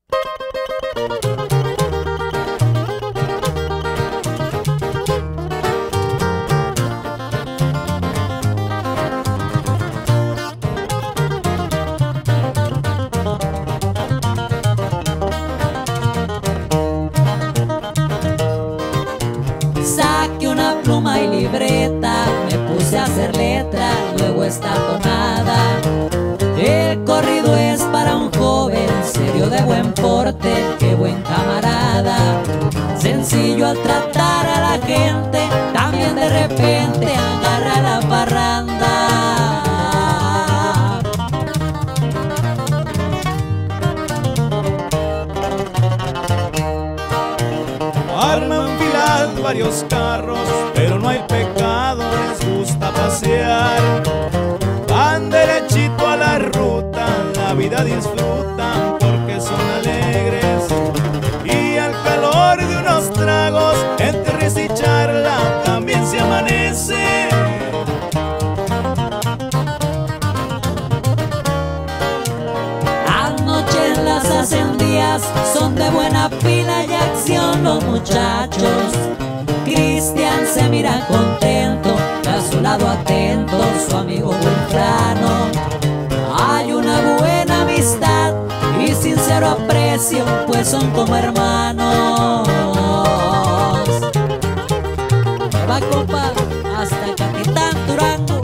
Saqué una pluma y libreta, me puse a hacer letra, luego esta tonada. El corrido es para un joven serio de buen porte, qué buen camarada. Sencillo al tratar a la gente, también de repente agarra la parranda. Arman filas varios carros, pero no hay pecado, les gusta pasear. Van derechito a la ruta, la vida disfrutan porque son alegres. Y al calor de unos tragos, entre risa y charla, también se amanece. Anoche las ascendías son de buena pila y acción los muchachos. Cristian se mira contento, a su lado atento su amigo Wilfrano. Hay una buena amistad y sincero aprecio, pues son como hermanos. Va, compa, hasta el Capitán Durango.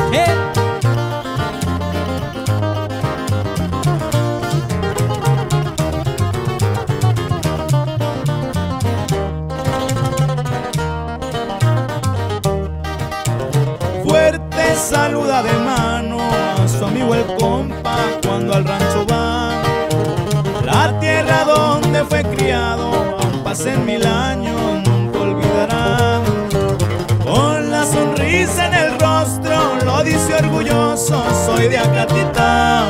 Fuerte saluda de mano a su amigo el compa cuando al rancho va. La tierra donde fue criado, aun pasen 1000 años, nunca olvidará. Con la sonrisa en el rostro, lo dice orgulloso, soy de Acatitán.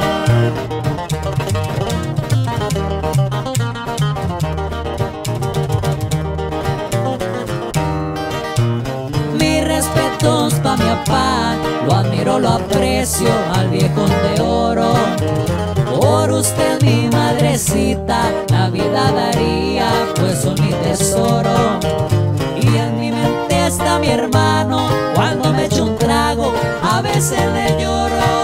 Respetos pa' mi papá, lo admiro, lo aprecio al viejón de oro. Por usted mi madrecita, la vida daría, pues son mi tesoro. Y en mi mente está mi hermano, cuando me echo un trago, a veces le lloro.